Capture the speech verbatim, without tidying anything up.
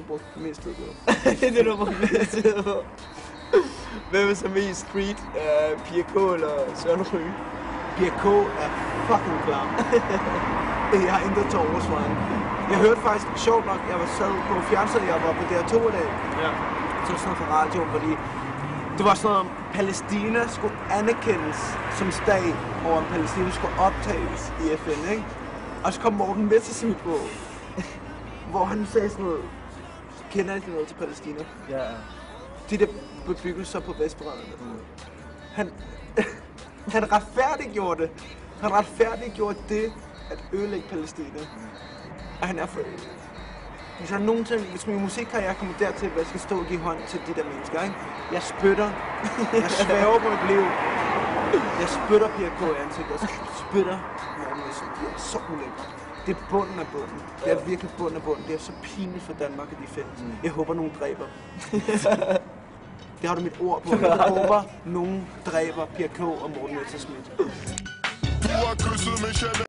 brugt mest tid på. Det er det, du har brugt mest tid på. Hvem er så mest street? Uh, Pia K eller Søren Ryge? Pia K er fucking klam. Jeg har intet til overs for hende. Jeg hørte faktisk, sjovt nok, jeg var sad på fjernsynet, jeg var på D R to i dag. Ja. Så sådan noget fra radio, fordi det var sådan noget, om Palæstina skulle anerkendes som stat, og om Palæstina skulle optages i F N, ikke? Og så kom Morten Messerschmidt på, hvor han sagde sådan noget, kender ikke noget til Palæstina? Ja, ja. De der bebyggelser på Vestbredden. Mm. Han, han retfærdiggjorde det. Han retfærdiggjorde det at ødelægge Palæstina. Mm. Og han er for Hvis jeg nogensinde, hvis min musikkarriere kommer dertil, hvor jeg skal stå og give hånd til de der mennesker, ikke? Jeg spytter. Jeg svæver på mit liv. Jeg spytter Pia K i ansigtet. Jeg spytter Morten Messerschmidt. Det er så ulækkert. Det er bunden af bunden. Det er virkelig bunden af bunden. Det er så pinligt for Danmark, at de findes. Mm. Jeg håber, nogen dræber. Det har du mit ord på. Jeg håber, nogen dræber Pia K og Morten Messerschmidt.